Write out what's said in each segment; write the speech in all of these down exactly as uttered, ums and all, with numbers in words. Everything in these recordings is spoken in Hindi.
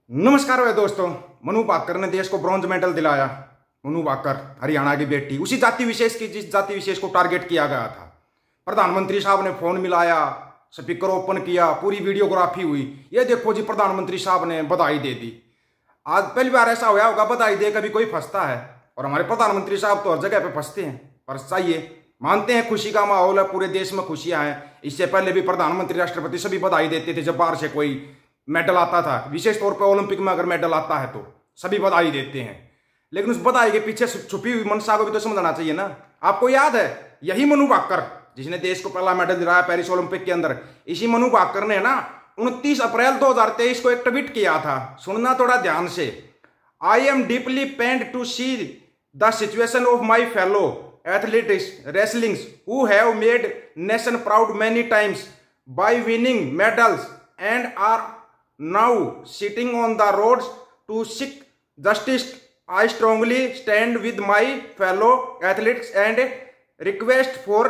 नमस्कार भाई दोस्तों। मनु भाकर ने देश को ब्रॉन्ज मेडल दिलाया। मनु भाकर हरियाणा की बेटी, उसी जाति विशेष की जिस जाति विशेष को टारगेट किया गया था। प्रधानमंत्री साहब ने फोन मिलाया, स्पीकर ओपन किया, पूरी वीडियोग्राफी हुई। ये देखो जी, प्रधानमंत्री साहब ने बधाई दे दी। आज पहली बार ऐसा हुआ होगा बधाई दे कभी कोई फंसता है, और हमारे प्रधानमंत्री साहब तो हर जगह पे फंसते हैं। पर चाहिए मानते हैं खुशी का माहौल है, पूरे देश में खुशियां हैं। इससे पहले भी प्रधानमंत्री राष्ट्रपति सभी बधाई देते थे जब बाहर से कोई मेडल आता था, विशेष तौर पर ओलंपिक में अगर मेडल आता है तो सभी बधाई देते हैं। लेकिन उस बधाई के पीछे छुपी हुई मंशा को भी तो समझना चाहिए ना। आपको याद है यही मनु भाकर जिसने देश को पहला मेडल दिलाया पेरिस ओलंपिक के अंदर, इसी मनु भाकर ने ना उनतीस अप्रैल दो हजार तेईस को एक ट्वीट किया था। सुनना थोड़ा ध्यान से। I am deeply pained to see the situation of my fellow athletes wrestlings who have made nation proud many times by winning medals and are now sitting on the roads to seek justice. I strongly stand with my fellow athletes and request for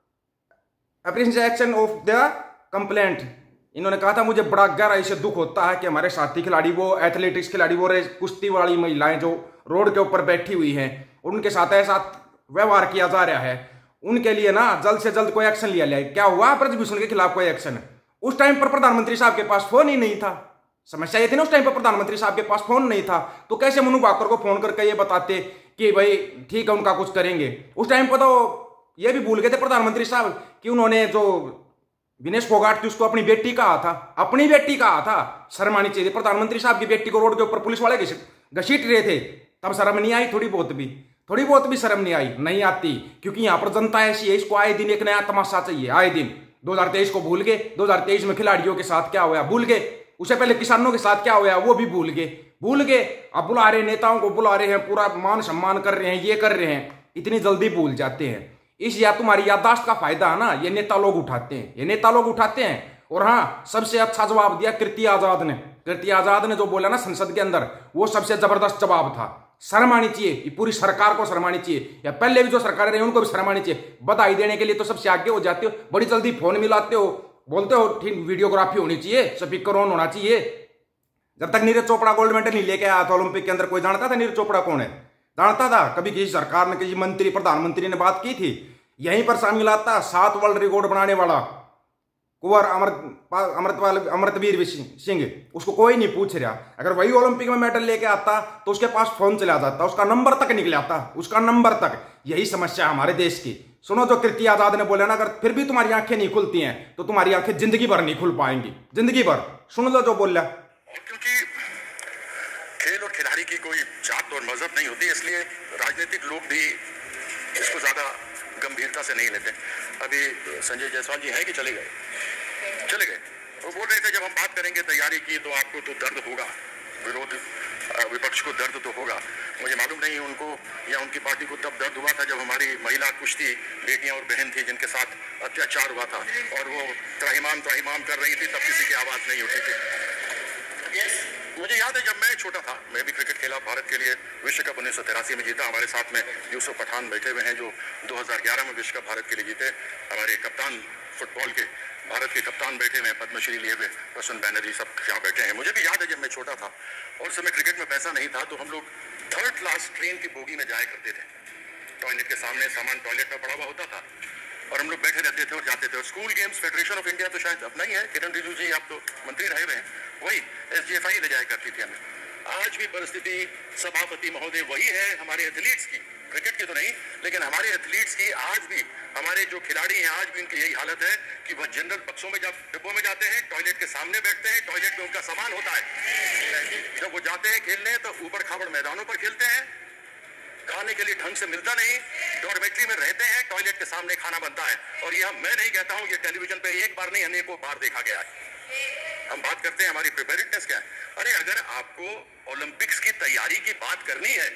appreciation of the complaint. इन्होंने कहा था मुझे बड़ा गहराई से दुख होता है कि हमारे साथी खिलाड़ी, वो एथलेटिक्स खिलाड़ी, वो कुश्ती वाली महिलाएं जो रोड के ऊपर बैठी हुई हैं, उनके साथ ऐसा व्यवहार किया जा रहा है, उनके लिए ना जल्द से जल्द कोई एक्शन लिया जाए। क्या हुआ? ब्रजभूषण के खिलाफ कोई एक्शन? उस टाइम पर प्रधानमंत्री साहब के पास फोन ही नहीं था। समस्या ये थी ना, उस टाइम पर प्रधानमंत्री साहब के पास फोन नहीं था, तो कैसे मनु भाकर को फोन करके ये बताते कि भाई ठीक है उनका कुछ करेंगे। उस टाइम पर तो ये भी भूल गए थे प्रधानमंत्री साहब कि उन्होंने जो विनेश फोगाट थी उसको अपनी बेटी कहा था, अपनी बेटी कहा था। शर्म आनी चाहिए। प्रधानमंत्री साहब की बेटी को रोड के ऊपर पुलिस वाले घसीट रहे थे, तब शर्म नहीं आई? थोड़ी बहुत भी थोड़ी बहुत भी शर्म नहीं आई? नहीं आती, क्योंकि यहाँ पर जनता ऐसी है, इसको आए दिन एक नया तमाशा चाहिए। आए दिन दो हजार तेईस को भूल गए, दो हजार तेईस में खिलाड़ियों के साथ क्या हुआ भूल गए, उससे पहले किसानों के साथ क्या हुआ वो भी भूल गए भूल गए अब बुला रहे नेताओं को, बुला रहे हैं, पूरा मान सम्मान कर रहे हैं, ये कर रहे हैं, इतनी जल्दी भूल जाते हैं। इस या तुम्हारी याददाश्त का फायदा है ना, ये नेता लोग उठाते हैं, ये नेता लोग उठाते हैं। और हाँ, सबसे अच्छा जवाब दिया कीर्ति आजाद ने। कीर्ति आजाद ने जो बोला ना संसद के अंदर, वो सबसे जबरदस्त जवाब था। शर्म आनी चाहिए, पूरी सरकार को शर्म आनी चाहिए, या पहले भी जो सरकारें रही उनको भी शर्म आनी चाहिए। बधाई देने के लिए तो सबसे आगे हो जाते हो, बड़ी जल्दी फोन मिलाते हो, बोलते हो ठीक वीडियोग्राफी होनी चाहिए, स्पीकर ऑन होना चाहिए। जब तक नीरज चोपड़ा गोल्ड मेडल नहीं लेके आया था ओलंपिक के अंदर, कोई जानता था नीरज चोपड़ा कौन है? जानता था? कभी किसी सरकार ने, किसी मंत्री, प्रधानमंत्री ने बात की थी? यहीं पर शामिल आता सात वर्ल्ड रिकॉर्ड बनाने वाला कुंवर अमृत अमृतपाल अमृतवीर सिंह, उसको कोई नहीं पूछ रहा। अगर वही ओलंपिक में मेडल लेके आता तो उसके पास फोन चला जाता, उसका नंबर तक निकल आता, उसका नंबर तक। यही समस्या है हमारे देश की। सुनो जो कीर्ति आजाद ने बोला ना, अगर फिर भी तुम्हारी आंखें नहीं खुलती हैं तो तुम्हारी आंखें जिंदगी भर नहीं खुल पाएंगी, जिंदगी भर। सुन लो जो बोला। क्योंकि खेल और खिलाड़ी की कोई जात और मजहब नहीं होती, इसलिए राजनीतिक लोग भी इसको ज्यादा गंभीरता से नहीं लेते। अभी संजय जायसवाल जी हैं कि चले गए? चले गए। वो बोल रहे थे जब हम बात करेंगे तैयारी की तो आपको तो दर्द होगा, विरोध विपक्ष को दर्द तो होगा। मुझे मालूम नहीं उनको या उनकी पार्टी को तब दर्द हुआ था जब हमारी महिला कुश्ती बेटियां और बहन थी जिनके साथ अत्याचार हुआ था और वो त्राहिमाम त्राहिमाम कर रही थी, तब किसी की आवाज नहीं उठी थी। मुझे याद है जब मैं छोटा था, मैं भी क्रिकेट खेला, भारत के लिए विश्व कप उन्नीस सौ तिरासी में जीता। हमारे साथ में यूसुफ पठान बैठे हुए हैं जो दो हजार ग्यारह में विश्व कप भारत के लिए जीते। हमारे कप्तान फुटबॉल के, भारत के कप्तान बैठे हुए हैं, पद्मश्री लिए हुए प्रसन्न बैनर्जी, सब यहाँ बैठे हैं। मुझे भी याद है जब मैं छोटा था और उस समय क्रिकेट में पैसा नहीं था तो हम लोग थर्ड क्लास ट्रेन की बोगी में जाया करते थे। टॉयलेट के सामने सामान टॉयलेट में पड़ा हुआ होता था और हम लोग बैठे रहते थे और जाते थे। और school games federation of India तो शायद अब नहीं है, किरण रिजिजू जी आप तो मंत्री रहे हुए हैं, वही एस जी एफ आई ले जाया करती थी हमें। आज भी परिस्थिति सभापति महोदय वही है हमारे एथलीट्स की, क्रिकेट की तो नहीं लेकिन हमारे एथलीट्स की। आज भी हमारे जो खिलाड़ी हैं आज भी उनकी यही हालत है कि वह जनरल बक्सों में जब डिब्बों में जाते हैं, टॉयलेट के सामने बैठते हैं, टॉयलेट में उनका सामान होता है। जब वो जाते हैं खेलने तो ऊपर खाबड़ मैदानों पर खेलते हैं, खाने के लिए ढंग से मिलता नहीं, डॉर्मेट्री में रहते हैं, टॉयलेट के सामने खाना बनता है। और यह मैं नहीं कहता हूं, ये टेलीविजन पे एक बार नहीं अनेकों बार देखा गया है। हम बात करते हैं हमारी प्रिपेयर्डनेस क्या है। अरे अगर आपको ओलंपिक्स की तैयारी की बात करनी है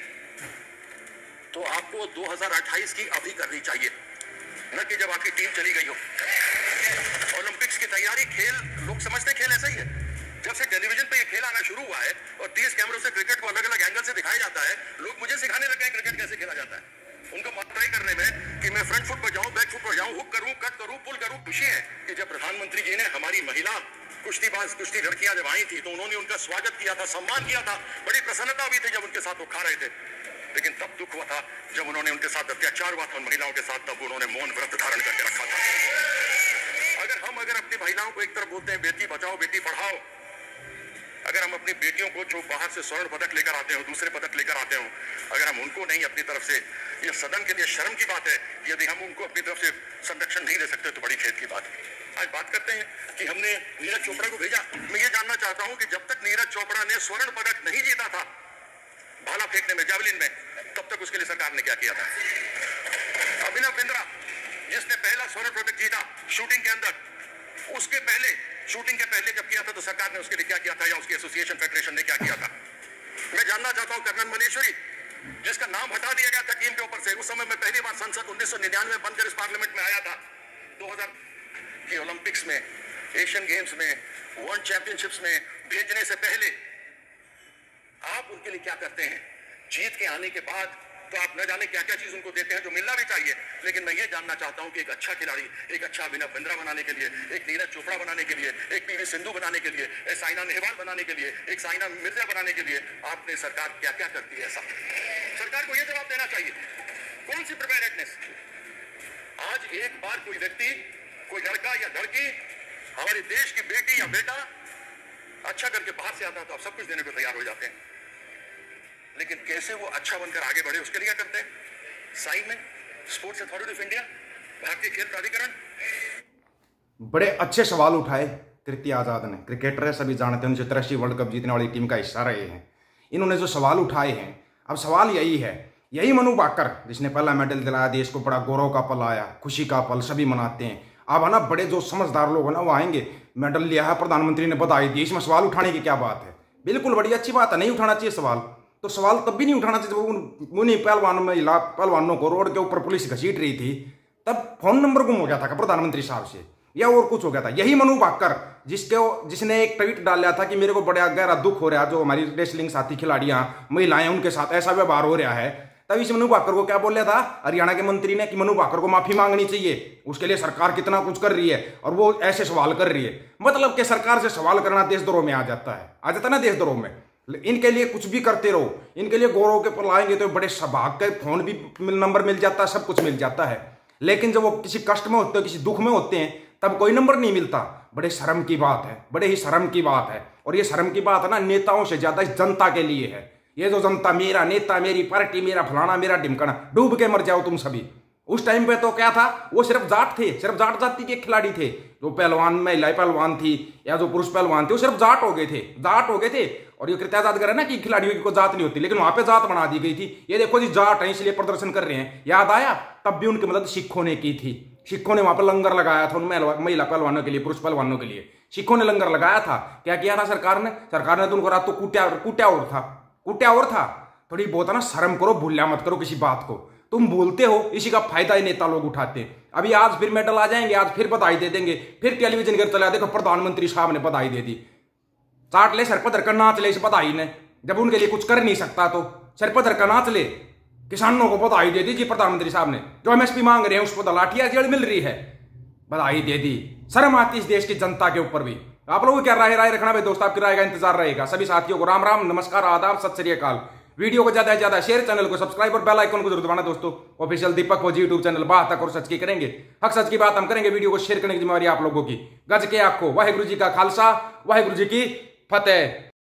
तो आपको दो हजार अट्ठाईस की अभी करनी चाहिए, न कि जब आपकी टीम चली गई हो। ओलंपिक्स की तैयारी, खेल लोग समझते खेल ऐसा ही है। जब से टेलीविजन पे ये खेल आना शुरू हुआ है और तीस कैमरों से क्रिकेट को अलग अलग एंगल से दिखाया जाता है, लोग मुझे सिखाने लगे क्रिकेट कैसे खेला जाता है। उनको ट्राई करने में कि मैं फ्रंट फुट पर जाऊं, बैक फुट पर जाऊं, हुक करूं, कट करूं, पुल करूं। खुशी है कि जब प्रधानमंत्री जी ने हमारी महिला कुश्तीबाज कुश्ती लड़कियां जब आई थी तो उन्होंने उनका स्वागत किया था, सम्मान किया था, बड़ी प्रसन्नता हुई थी जब उनके साथ वो खा रहे थे। लेकिन तब दुख हुआ था जब उन्होंने उनके साथ अत्याचार हुआ था उन महिलाओं के साथ, तब उन्होंने मौन व्रत धारण करके रखा था। अगर हम अगर अपनी महिलाओं को एक तरफ बोलते हैं बेटी बचाओ बेटी पढ़ाओ, अगर हम अपनी बेटियों को जो बाहर से स्वर्ण पदक लेकर आते हो, दूसरे पदक लेकर आते हो, अगर हम उनको नहीं अपनी तरफ से, ये सदन के लिए शर्म की बात है, यदि हम उनको अपनी तरफ से संरक्षण नहीं दे सकते तो बड़ी खेद की बात है। आज बात करते हैं कि हमने नीरज चोपड़ा को भेजा। मैं ये जानना चाहता हूं कि जब तक नीरज चोपड़ा ने स्वर्ण पदक नहीं जीता था भाला फेंकने में, जावलिन में, तब तक उसके लिए सरकार ने क्या किया था? अभिनव बिंद्रा जिसने पहला स्वर्ण पदक जीता शूटिंग के अंदर, उसके पहले शूटिंग के पहले जब किया था तो सरकार ने उसके लिए क्या किया था, या उसकी एसोसिएशन फेडरेशन ने क्या किया था? मैं जानना चाहता हूं कर्नल मलेश्वरी जिसका नाम हटा दिया गया था टीम के ऊपर से, उस समय मैं पहली बार संसद उन्नीस सौ निन्यानवे बनकर इस पार्लियामेंट में आया था। दो हजार की ओलंपिक्स में, एशियन गेम्स में, वर्ल्ड चैंपियनशिप्स में भेजने से पहले आप उनके लिए क्या करते हैं? जीत के आने के बाद तो आप न जाने क्या क्या चीज उनको देते हैं जो मिलना भी चाहिए। लेकिन मैं ये जानना चाहता हूं कि एक अच्छा खिलाड़ी, एक अच्छा अभिनव बिंद्रा बनाने के लिए, एक नीरज चोपड़ा बनाने के लिए, एक पीवी सिंधु बनाने के लिए, एक साइना नेहवाल बनाने के लिए, एक साइना मिर्जा बनाने के लिए आपने सरकार क्या क्या करती है? ऐसा सरकार को यह जवाब देना चाहिए। कौन सी प्रिपेयर्डनेस? आज एक बार कोई व्यक्ति, कोई लड़का या लड़की, हमारे देश की बेटी या बेटा अच्छा करके बाहर से आता है तो आप सब कुछ देने को तैयार हो जाते हैं, लेकिन कैसे वो अच्छा बनकर आगे बढ़े उसके लिए क्या करते हैं? साइन में स्पोर्ट्स अथॉरिटी ऑफ इंडिया, भारतीय खेल प्राधिकरण। बड़े अच्छे सवाल उठाए कीर्ति आजाद ने, क्रिकेटर है सभी जानते हैं, उन्नीस सौ तिरासी वर्ल्ड कप जीतने वाली टीम का हिस्सा रहे हैं। इन्होंने जो सवाल उठाए हैं, अब सवाल यही है, यही मनु भाकर जिसने पहला मेडल दिलाया, देश को बड़ा गौरव का पल आया, खुशी का पल, सभी मनाते हैं। अब है ना बड़े जो समझदार लोग हैं ना वो आएंगे, मेडल लिया है, प्रधानमंत्री ने बधाई दी, इसमें सवाल उठाने की क्या बात है? बिल्कुल बड़ी अच्छी बात है, नहीं उठाना चाहिए सवाल। तो सवाल तब भी नहीं उठाना चाहिए जब उन उन्हीं पहलवानों में पहलवानों को रोड के ऊपर पुलिस घसीट रही थी, तब फोन नंबर गुम हो गया था प्रधानमंत्री साहब से, या और कुछ हो गया था। यही मनु भाकर जिसके जिसने एक ट्वीट डाला था कि मेरे को बड़ा गहरा दुख हो रहा है, जो हमारी रेसलिंग साथी खिलाड़ियां महिलाएं उनके साथ ऐसा व्यवहार हो रहा है, तब इस मनु भाकर को क्या बोल रहा था हरियाणा के मंत्री ने कि मनु भाकर को माफी मांगनी चाहिए, उसके लिए सरकार कितना कुछ कर रही है, और वो ऐसे सवाल कर रही है। मतलब कि सरकार से सवाल करना देशद्रोह में आ जाता है, आ जाता है ना देशद्रोह में। इनके लिए कुछ भी करते रहो, इनके लिए गौरव के पल आएंगे तो बड़े सभाग के फोन भी नंबर मिल जाता है, सब कुछ मिल जाता है। लेकिन जब वो किसी कष्ट में होते हैं, किसी दुख में होते हैं, तब कोई नंबर नहीं मिलता। बड़े शर्म की बात है, बड़े ही शर्म की बात है। और ये शर्म की बात है ना नेताओं से ज्यादा जनता के लिए है। ये जो जनता, मेरा नेता, मेरी पार्टी, मेरा फलाना, मेरा ढिमकाना, डूब के मर जाओ तुम सभी। उस टाइम पे तो क्या था, वो सिर्फ जाट थे, सिर्फ जाट जाति के खिलाड़ी थे। जो पहलवान, महिला पहलवान थी या जो पुरुष पहलवान थे, वो सिर्फ जाट हो गए थे, जाट हो गए थे। और ये कृत्या जात कर ना कि खिलाड़ियों की कोई जात नहीं होती, लेकिन वहां पे जात बना दी गई थी। ये देखो जी जाट है इसलिए प्रदर्शन कर रहे हैं। याद आया, तब भी उनकी मदद सिखों ने की थी। सिखों ने वहां पर लंगर लगाया था उन महिला पहलवानों के लिए, पुरुष पहलवानों के लिए। सिखों ने लंगर लगाया था। क्या किया था सरकार ने? सरकार ने तो उनको रात तो कूटा कूटा और था कूटा और था थोड़ी बहुत है ना शर्म करो, भूलिया मत करो किसी बात को। तुम बोलते हो, इसी का फायदा ही नेता लोग उठाते हैं। अभी आज फिर मेडल आ जाएंगे, आज फिर बधाई दे देंगे, फिर टेलीविजन कर चला, देखो प्रधानमंत्री साहब ने बधाई दे दी। चाट ले सर पर धरकर नाच ले इस बधाई ने, जब उनके लिए कुछ कर नहीं सकता तो सर पर धरकर नाच ले। किसानों को बधाई दे दी जी प्रधानमंत्री साहब ने, जो एमएसपी मांग रहे हैं उस पर लाठियां जेल मिल रही है, बधाई दे दी। शर्म आती इस देश की जनता के ऊपर भी। आप लोगों क्या राय राय रखना भाई दोस्त, आपकी राय का इंतजार रहेगा। सभी साथियों को राम राम, नमस्कार, आदाब, सत श्री अकाल। वीडियो को ज्यादा से ज्यादा शेयर, चैनल को सब्सक्राइब और बेल आइकन को जरूर दबाना दोस्तों। ऑफिशियल दीपक फौजी यूट्यूब चैनल बात तक और सच की करेंगे, हक सच की बात हम करेंगे। वीडियो को शेयर करने की जिम्मेवारी आप लोगों की। गज के आपको वाहिगुरु जी का खालसा, वाहिगुरु जी की फतेह।